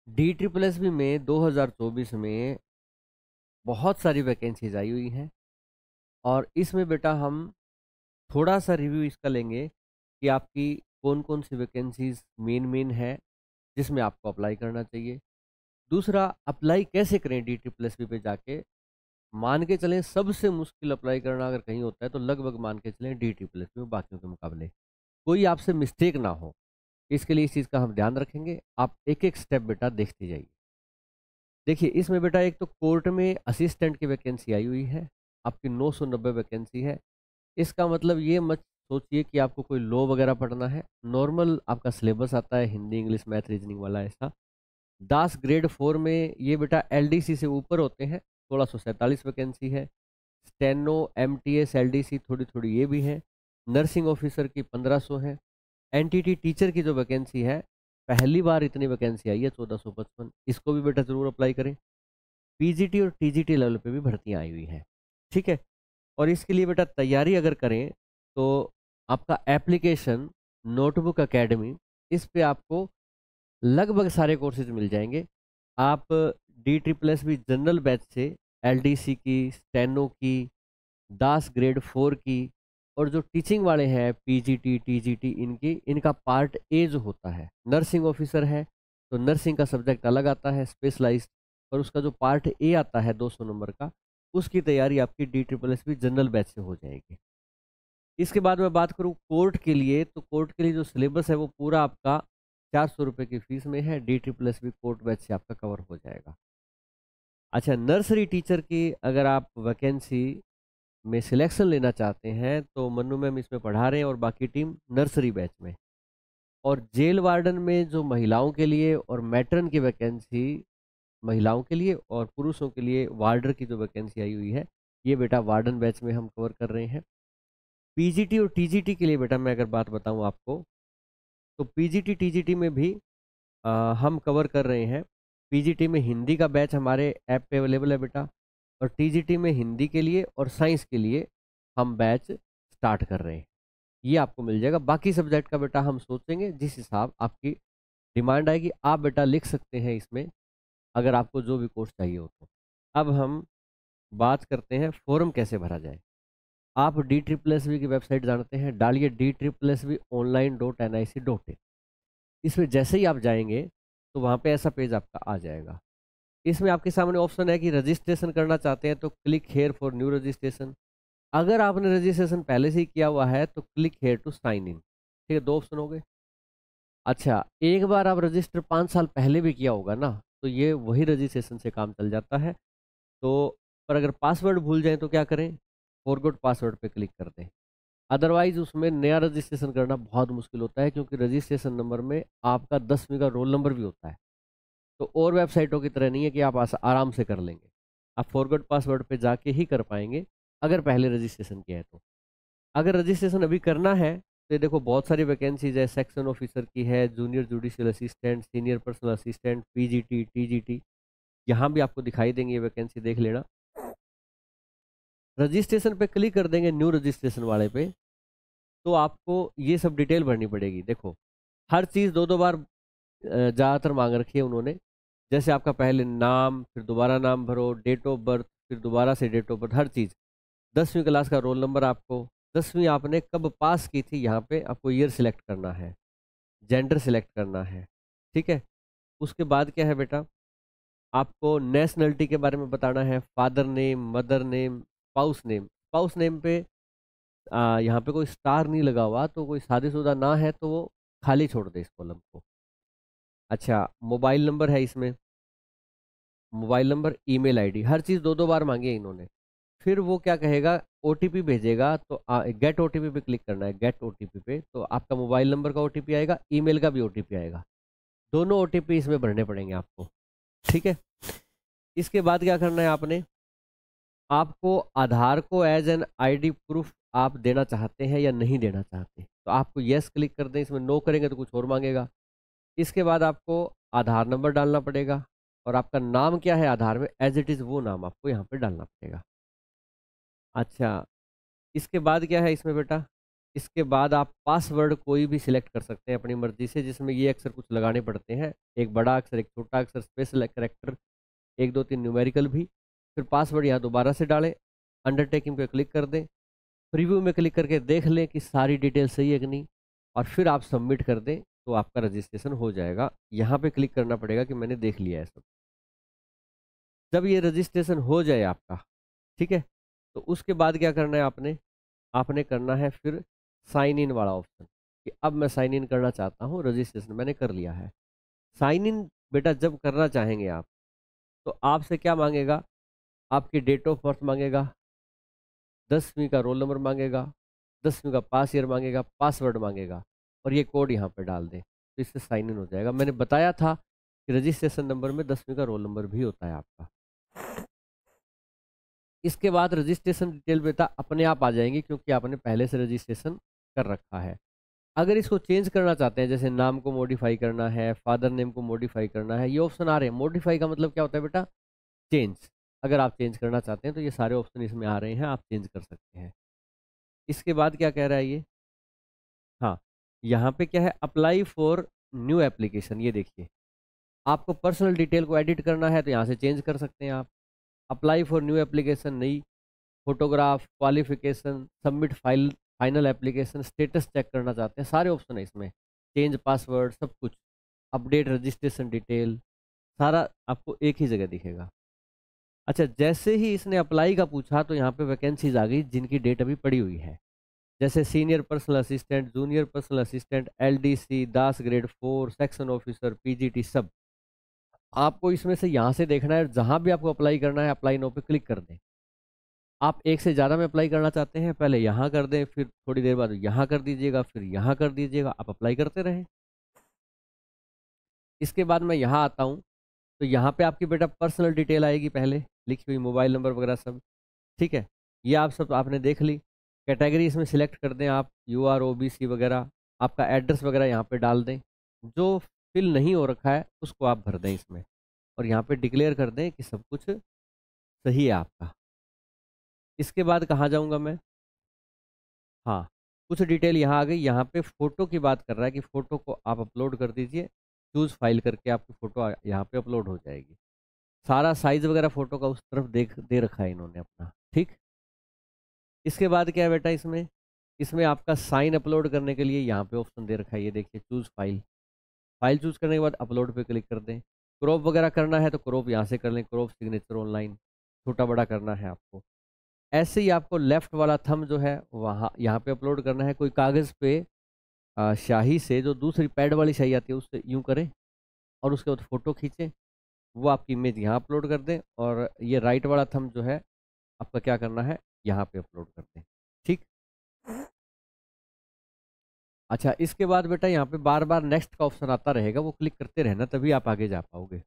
D triple S B में 2024 में बहुत सारी वैकेंसीज आई हुई हैं। और इसमें बेटा हम थोड़ा सा रिव्यू इसका लेंगे कि आपकी कौन कौन सी वैकेंसीज मेन मेन है जिसमें आपको अप्लाई करना चाहिए। दूसरा, अप्लाई कैसे करें डी ट्रिपल एस बी पे जाके। मान के चलें सबसे मुश्किल अप्लाई करना अगर कहीं होता है तो लगभग मान के चलें डी ट्रिपल एस बी में बाकियों के मुकाबले कोई आपसे मिस्टेक ना हो। इसके लिए इस चीज़ का हम ध्यान रखेंगे। आप एक एक स्टेप बेटा देखते जाइए। देखिए इसमें बेटा एक तो कोर्ट में असिस्टेंट की वैकेंसी आई हुई है, आपकी 990 वैकेंसी है। इसका मतलब ये मत सोचिए कि आपको कोई लॉ वगैरह पढ़ना है। नॉर्मल आपका सिलेबस आता है, हिंदी इंग्लिश मैथ रीजनिंग वाला ऐसा। दास ग्रेड 4 में ये बेटा एलडीसी से ऊपर होते हैं, 1647 वैकेंसी है। स्टेनो एमटीएस एलडीसी थोड़ी थोड़ी ये भी है। नर्सिंग ऑफिसर की 1500 है। एनटीटी टीचर की जो वैकेंसी है, पहली बार इतनी वैकेंसी आई है 1455, इसको भी बेटा जरूर अप्लाई करें। पीजीटी और टीजीटी लेवल पे भी भर्तियां आई हुई हैं। ठीक है। और इसके लिए बेटा तैयारी अगर करें तो आपका एप्लीकेशन नोटबुक एकेडमी, इस पे आपको लगभग सारे कोर्सेज मिल जाएंगे। आप D triple S B general batch से एलडीसी की, स्टेनो की, दास ग्रेड 4 की, और जो टीचिंग वाले हैं पीजीटी टीजीटी, इनकी इनका पार्ट ए जो होता है नर्सिंग ऑफिसर है तो नर्सिंग का सब्जेक्ट अलग आता है स्पेशलाइज्ड। और उसका जो पार्ट ए आता है 200 नंबर का, उसकी तैयारी आपकी D triple S B general batch से हो जाएगी। इसके बाद मैं बात करूँ कोर्ट के लिए, तो कोर्ट के लिए जो सिलेबस है वो पूरा आपका 400 रुपये की फीस में है। D triple S B court batch से आपका कवर हो जाएगा। अच्छा, नर्सरी टीचर की अगर आप वैकेंसी में सिलेक्शन लेना चाहते हैं तो मन्नू मैम इसमें पढ़ा रहे हैं और बाकी टीम नर्सरी बैच में। और जेल वार्डन में जो महिलाओं के लिए और मैट्रन की वैकेंसी, महिलाओं के लिए और पुरुषों के लिए वार्डर की जो वैकेंसी आई हुई है, ये बेटा वार्डन बैच में हम कवर कर रहे हैं। पीजीटी और टीजीटी के लिए बेटा मैं अगर बात बताऊं आपको, तो पीजीटी टीजीटी में भी हम कवर कर रहे हैं। पीजीटी में हिंदी का बैच हमारे ऐप पे अवेलेबल है बेटा। और टीजीटी में हिंदी के लिए और साइंस के लिए हम बैच स्टार्ट कर रहे हैं। ये आपको मिल जाएगा। बाकी सब्जेक्ट का बेटा हम सोचेंगे, जिस हिसाब आपकी डिमांड आएगी आप बेटा लिख सकते हैं इसमें, अगर आपको जो भी कोर्स चाहिए हो तो। अब हम बात करते हैं फॉर्म कैसे भरा जाए। आप डी ट्रिपल एस बी की वेबसाइट जानते हैं, डालिए DSSB online.nic.in। इसमें जैसे ही आप जाएंगे तो वहाँ पे ऐसा पेज आपका आ जाएगा। इसमें आपके सामने ऑप्शन है कि रजिस्ट्रेशन करना चाहते हैं तो click here for new registration. अगर आपने रजिस्ट्रेशन पहले से ही किया हुआ है तो click here to sign in. ठीक है, दो ऑप्शन हो गए। अच्छा, एक बार आप रजिस्टर 5 साल पहले भी किया होगा ना, तो ये वही रजिस्ट्रेशन से काम चल जाता है। तो पर अगर पासवर्ड भूल जाए तो क्या करें, फॉरगॉट पासवर्ड पे क्लिक कर दें। अदरवाइज उसमें नया रजिस्ट्रेशन करना बहुत मुश्किल होता है, क्योंकि रजिस्ट्रेशन नंबर में आपका 10वीं का रोल नंबर भी होता है। तो और वेबसाइटों की तरह नहीं है कि आप आराम से कर लेंगे। आप फॉरगॉट पासवर्ड पे जाके ही कर पाएंगे अगर पहले रजिस्ट्रेशन किया है तो। अगर रजिस्ट्रेशन अभी करना है तो ये देखो बहुत सारी वैकेंसीज है। सेक्शन ऑफिसर की है, junior judicial assistant, senior personal assistant, PGT TGT, यहाँ भी आपको दिखाई देंगे ये वैकेंसी, देख लेना। रजिस्ट्रेशन पे क्लिक कर देंगे न्यू रजिस्ट्रेशन वाले पे, तो आपको ये सब डिटेल भरनी पड़ेगी। देखो हर चीज़ दो दो बार ज़्यादातर मांग रखी है उन्होंने। जैसे आपका पहले नाम, फिर दोबारा नाम भरो, डेट ऑफ बर्थ, फिर दोबारा से डेट ऑफ बर्थ, हर चीज़। 10वीं क्लास का रोल नंबर आपको, 10वीं आपने कब पास की थी, यहाँ पे आपको ईयर सिलेक्ट करना है, जेंडर सिलेक्ट करना है। ठीक है। उसके बाद क्या है बेटा, आपको नेशनलिटी के बारे में बताना है, father name, mother name, spouse name. Spouse name पे यहाँ पे कोई स्टार नहीं लगा हुआ, तो कोई शादीशुदा ना है तो वो खाली छोड़ दे इस कॉलम को। अच्छा, मोबाइल नंबर है इसमें, मोबाइल नंबर, ईमेल आईडी, हर चीज़ दो दो बार मांगी है इन्होंने। फिर वो क्या कहेगा, ओटीपी भेजेगा, तो गेट ओटीपी पे क्लिक करना है। गेट ओटीपी पे तो आपका मोबाइल नंबर का ओटीपी आएगा, ईमेल का भी ओटीपी आएगा। दोनों ओटीपी इसमें भरने पड़ेंगे आपको। ठीक है। इसके बाद क्या करना है आपने, आपको आधार को एज एन आईडी प्रूफ आप देना चाहते हैं या नहीं देना चाहते, तो आपको यस क्लिक कर दें। इसमें नो करेंगे तो कुछ और मांगेगा। इसके बाद आपको आधार नंबर डालना पड़ेगा, और आपका नाम क्या है आधार में एज इट इज़ वो नाम आपको यहाँ पे डालना पड़ेगा। अच्छा, इसके बाद क्या है इसमें बेटा, इसके बाद आप पासवर्ड कोई भी सिलेक्ट कर सकते हैं अपनी मर्जी से, जिसमें ये अक्षर कुछ लगाने पड़ते हैं, एक बड़ा अक्षर, एक छोटा अक्षर, स्पेशल कैरेक्टर, 1 2 3 न्यूमेरिकल भी। फिर पासवर्ड यहाँ दोबारा से डालें, अंडरटेकिंग पे क्लिक कर दें, प्रीव्यू में क्लिक करके देख लें कि सारी डिटेल सही है कि नहीं, और फिर आप सबमिट कर दें तो आपका रजिस्ट्रेशन हो जाएगा। यहाँ पे क्लिक करना पड़ेगा कि मैंने देख लिया है सब। जब ये रजिस्ट्रेशन हो जाए आपका, ठीक है, तो उसके बाद क्या करना है आपने आपने करना है फिर साइन इन वाला ऑप्शन, कि अब मैं साइन इन करना चाहता हूँ, रजिस्ट्रेशन मैंने कर लिया है। साइन इन बेटा जब करना चाहेंगे आप, तो आपसे क्या मांगेगा, आपकी डेट ऑफ बर्थ मांगेगा, 10वीं का रोल नंबर मांगेगा, 10वीं का पास ईयर मांगेगा, पासवर्ड मांगेगा, और ये कोड यहाँ पे डाल दें तो इससे साइन इन हो जाएगा। मैंने बताया था कि रजिस्ट्रेशन नंबर में 10वीं का रोल नंबर भी होता है आपका। इसके बाद रजिस्ट्रेशन डिटेल बेटा अपने आप आ जाएंगी, क्योंकि आपने पहले से रजिस्ट्रेशन कर रखा है। अगर इसको चेंज करना चाहते हैं, जैसे नाम को मॉडिफाई करना है, फादर नेम को मॉडिफाई करना है, ये ऑप्शन आ रहे हैं। मॉडिफाई का मतलब क्या होता है बेटा, चेंज। अगर आप चेंज करना चाहते हैं तो ये सारे ऑप्शन इसमें आ रहे हैं, आप चेंज कर सकते हैं। इसके बाद क्या कह रहा है ये, हाँ, यहाँ पे क्या है, अप्लाई फॉर न्यू एप्लीकेशन। ये देखिए, आपको पर्सनल डिटेल को एडिट करना है तो यहाँ से चेंज कर सकते हैं आप। अप्लाई फॉर न्यू एप्लीकेशन, नई photograph, qualification, submit file, final application, status check करना चाहते हैं, सारे ऑप्शन है इसमें। चेंज पासवर्ड, सब कुछ, अपडेट रजिस्ट्रेशन डिटेल, सारा आपको एक ही जगह दिखेगा। अच्छा, जैसे ही इसने अप्लाई का पूछा तो यहाँ पे वैकेंसीज आ गई जिनकी डेट अभी पड़ी हुई है, जैसे senior personal assistant, junior personal assistant, LDC, DASS grade 4, section officer, PGT, सब। आपको इसमें से यहाँ से देखना है, जहाँ भी आपको अप्लाई करना है, अप्लाई नो पे क्लिक कर दें। आप एक से ज़्यादा में अप्लाई करना चाहते हैं, पहले यहाँ कर दें, फिर थोड़ी देर बाद यहाँ कर दीजिएगा, फिर यहाँ कर दीजिएगा, आप अप्लाई करते रहें। इसके बाद मैं यहाँ आता हूँ, तो यहाँ पे आपकी बेटा पर्सनल डिटेल आएगी, पहले लिखी हुई, मोबाइल नंबर वगैरह सब, ठीक है। ये आप सब आपने देख ली। कैटेगरी इसमें सिलेक्ट कर दें आप, यूआर, ओबीसी वगैरह, आपका एड्रेस वगैरह यहाँ पे डाल दें। जो फिल नहीं हो रखा है उसको आप भर दें इसमें, और यहाँ पे डिक्लेयर कर दें कि सब कुछ सही है आपका। इसके बाद कहाँ जाऊँगा मैं, हाँ, कुछ डिटेल यहाँ आ गई। यहाँ पे फ़ोटो की बात कर रहा है कि फ़ोटो को आप अपलोड कर दीजिए, चूज़ फाइल करके आपकी फ़ोटो यहाँ पे अपलोड हो जाएगी। सारा साइज़ वगैरह फ़ोटो का उस तरफ दे रखा है इन्होंने अपना, ठीक। इसके बाद क्या है बेटा, इसमें इसमें आपका साइन अपलोड करने के लिए यहाँ पे ऑप्शन दे रखा है, ये देखिए, चूज़ फाइल। फाइल चूज़ करने के बाद अपलोड पे क्लिक कर दें। क्रॉप वगैरह करना है तो क्रॉप यहाँ से कर लें, क्रॉप सिग्नेचर ऑनलाइन, छोटा बड़ा करना है आपको। ऐसे ही आपको लेफ्ट वाला थंब जो है वहाँ यहाँ पे अपलोड करना है। कोई कागज़ पे स्याही से, जो दूसरी पैड वाली स्याही आती है उससे यूँ करें, और उसके बाद फ़ोटो खींचें, वो आपकी इमेज यहाँ अपलोड कर दें, और ये राइट वाला थंब जो है आपका क्या करना है, यहाँ पे अपलोड कर दें, ठीक। अच्छा, इसके बाद बेटा यहाँ पे बार बार नेक्स्ट का ऑप्शन आता रहेगा, वो क्लिक करते रहना, तभी आप आगे जा पाओगे।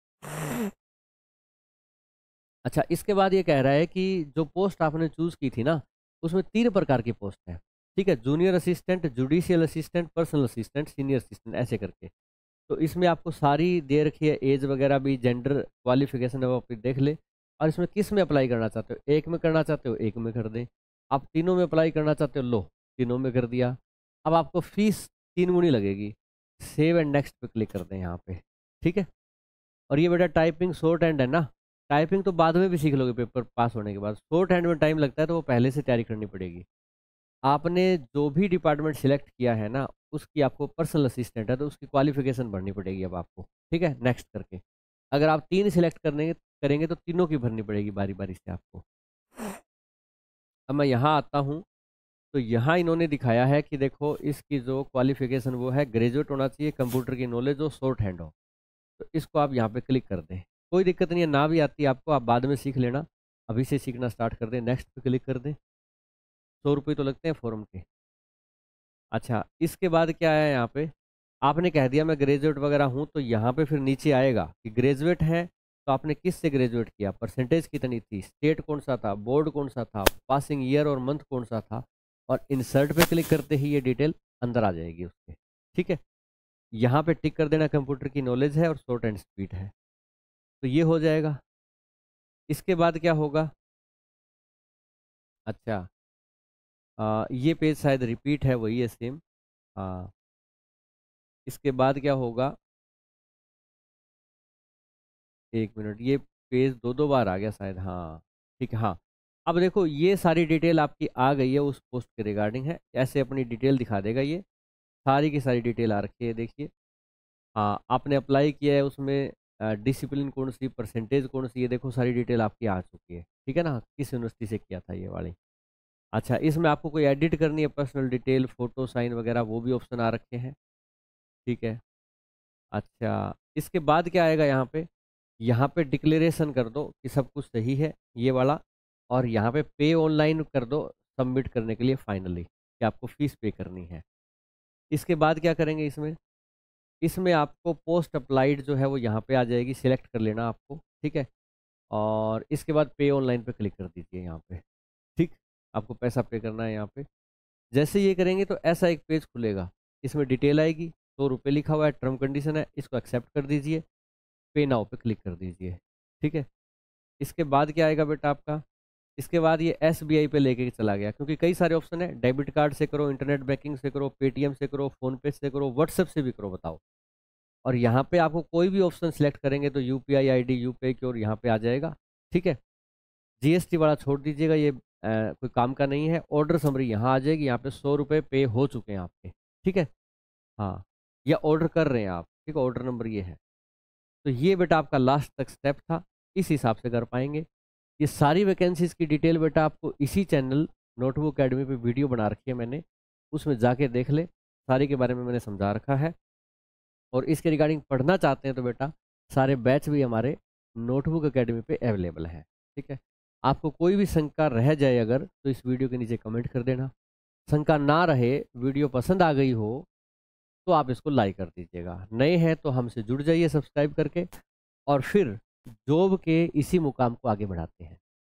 अच्छा, इसके बाद ये कह रहा है कि जो पोस्ट आपने चूज़ की थी ना, उसमें 3 प्रकार की पोस्ट है, ठीक है। Junior assistant, judicial assistant, personal assistant, senior assistant, ऐसे करके। तो इसमें आपको सारी दे रखी है, एज वगैरह भी, जेंडर, क्वालिफिकेशन है वो आप देख ले। और इसमें किस में अप्लाई करना चाहते हो, एक में करना चाहते हो एक में कर दें, आप तीनों में अप्लाई करना चाहते हो, लो, तीनों में कर दिया। अब आपको फीस 3 गुनी लगेगी, सेव एंड नेक्स्ट पे क्लिक कर दें यहाँ पे, ठीक है। और ये बेटा टाइपिंग शॉर्ट हैंड है ना, टाइपिंग तो बाद में भी सीख लोगे पेपर पास होने के बाद, शॉर्ट हैंड में टाइम लगता है तो वो पहले से तैयारी करनी पड़ेगी। आपने जो भी डिपार्टमेंट सिलेक्ट किया है ना, उसकी आपको पर्सनल असिस्टेंट है तो उसकी क्वालिफिकेशन भरनी पड़ेगी अब आपको, ठीक है, नेक्स्ट करके। अगर आप 3 सिलेक्ट करने करेंगे तो तीनों की भरनी पड़ेगी बारी बारी से आपको। अब मैं यहाँ आता हूँ, तो यहाँ इन्होंने दिखाया है कि देखो, इसकी जो क्वालिफिकेशन वो है, ग्रेजुएट होना चाहिए, कंप्यूटर की नॉलेज हो, शॉर्ट हैंड हो। तो इसको आप यहाँ पे क्लिक कर दें, कोई दिक्कत नहीं है, ना भी आती है आपको, आप बाद में सीख लेना, अभी से सीखना स्टार्ट कर दें। नेक्स्ट पे क्लिक कर दें, 100 रुपये तो लगते हैं फॉर्म के। अच्छा, इसके बाद क्या है, यहाँ पे आपने कह दिया मैं ग्रेजुएट वगैरह हूँ, तो यहाँ पे फिर नीचे आएगा कि ग्रेजुएट है तो आपने किस से ग्रेजुएट किया, परसेंटेज कितनी थी, स्टेट कौन सा था, बोर्ड कौन सा था, पासिंग ईयर और मंथ कौन सा था। और इंसर्ट पे क्लिक करते ही ये डिटेल अंदर आ जाएगी उसके, ठीक है। यहाँ पे टिक कर देना, कंप्यूटर की नॉलेज है और शॉर्ट एंड स्पीड है, तो ये हो जाएगा। इसके बाद क्या होगा, अच्छा, ये पेज शायद रिपीट है, वही है सेम। हाँ, इसके बाद क्या होगा, 1 मिनट, ये पेज दो दो बार आ गया शायद, हाँ ठीक है। हाँ, अब देखो ये सारी डिटेल आपकी आ गई है, उस पोस्ट के रिगार्डिंग है, ऐसे अपनी डिटेल दिखा देगा ये, सारी की सारी डिटेल आ रखी है, देखिए। हाँ, आपने अप्लाई किया है उसमें, डिसिप्लिन कौन सी, परसेंटेज कौन सी, ये देखो सारी डिटेल आपकी आ चुकी है, ठीक है ना, किस यूनिवर्सिटी से किया था ये वाली। अच्छा, इसमें आपको कोई एडिट करनी है, पर्सनल डिटेल, फोटो, साइन वगैरह, वो भी ऑप्शन आ रखे हैं, ठीक है। अच्छा, इसके बाद क्या आएगा यहाँ पे डिक्लेरेशन कर दो कि सब कुछ सही है, ये वाला। और यहाँ पे पे ऑनलाइन कर दो सबमिट करने के लिए फाइनली, कि आपको फीस पे करनी है। इसके बाद क्या करेंगे इसमें, इसमें आपको पोस्ट अप्लाइड जो है वो यहाँ पे आ जाएगी, सिलेक्ट कर लेना आपको, ठीक है। और इसके बाद पे ऑनलाइन पे क्लिक कर दीजिए यहाँ पे, ठीक। आपको पैसा पे करना है यहाँ पे। जैसे ये करेंगे तो ऐसा एक पेज खुलेगा, इसमें डिटेल आएगी, 100 रुपये लिखा हुआ है, टर्म कंडीशन है, इसको एक्सेप्ट कर दीजिए, पे नाउ पे क्लिक कर दीजिए, ठीक है। इसके बाद क्या आएगा बेटा आपका, इसके बाद ये SBI पे लेके चला गया, क्योंकि कई सारे ऑप्शन है, डेबिट कार्ड से करो, इंटरनेट बैंकिंग से करो, पेटीएम से करो, फोन पे से करो, व्हाट्सएप से भी करो, बताओ। और यहाँ पे आपको कोई भी ऑप्शन सेलेक्ट करेंगे तो UPI ID, यूपीआई क्योर यहाँ पे आ जाएगा, ठीक है। GST वाला छोड़ दीजिएगा, ये कोई काम का नहीं है। ऑर्डर समरी यहाँ आ जाएगी, यहाँ पे 100 रुपये पे हो चुके हैं आपके, ठीक है। हाँ, या ऑर्डर कर रहे हैं आप, ठीक है, ऑर्डर नंबर ये है। तो ये बेटा आपका लास्ट तक स्टेप था, इस हिसाब से कर पाएंगे। ये सारी वैकेंसीज की डिटेल बेटा आपको इसी चैनल नोटबुक एकेडमी पे वीडियो बना रखी है मैंने, उसमें जाके देख ले, सारे के बारे में मैंने समझा रखा है। और इसके रिगार्डिंग पढ़ना चाहते हैं तो बेटा सारे बैच भी हमारे नोटबुक एकेडमी पे अवेलेबल है, ठीक है। आपको कोई भी शंका रह जाए अगर, तो इस वीडियो के नीचे कमेंट कर देना। शंका ना रहे, वीडियो पसंद आ गई हो तो आप इसको लाइक कर दीजिएगा। नए हैं तो हमसे जुड़ जाइए सब्सक्राइब करके, और फिर जॉब के इसी मुकाम को आगे बढ़ाते हैं।